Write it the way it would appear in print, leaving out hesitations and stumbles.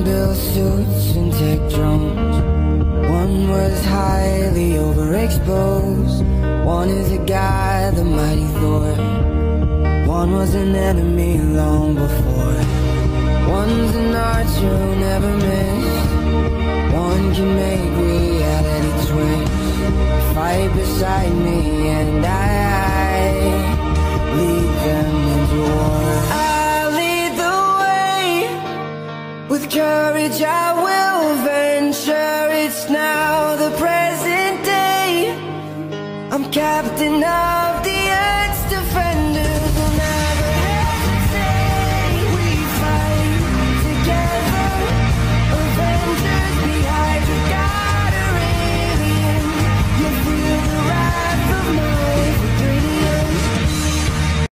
One built suits and tech drones. One was highly overexposed. One is a guy, the mighty Thor. One was an enemy long before. One's an archer who never missed. One can make reality twist. Fight beside me and I lead